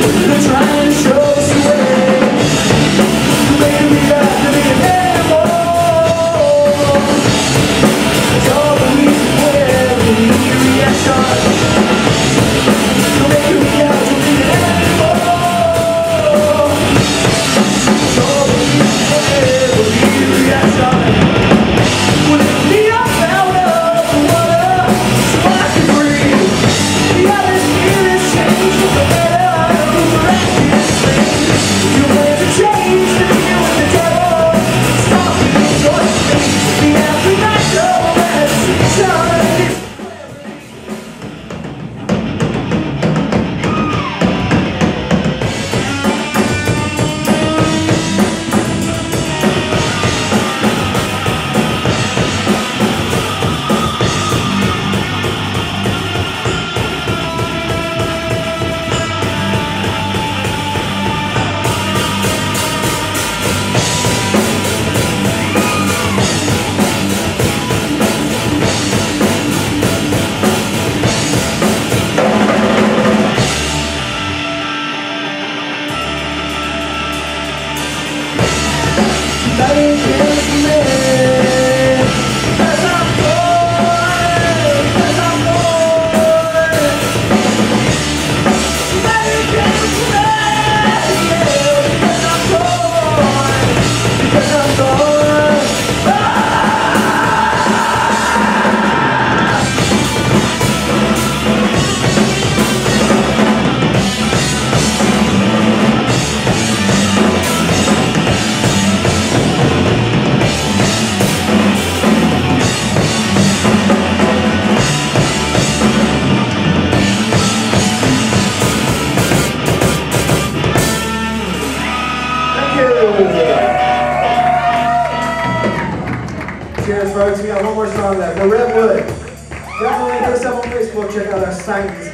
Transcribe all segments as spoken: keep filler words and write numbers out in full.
Cheers, folks. We got one more song left. The Redwud. Definitely hit us up on Facebook. Check out our sites.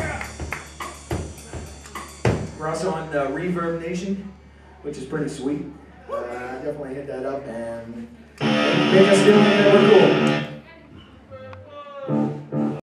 We're also on uh, Reverb Nation, which is pretty sweet. Uh, definitely hit that up and make us feel like we're cool.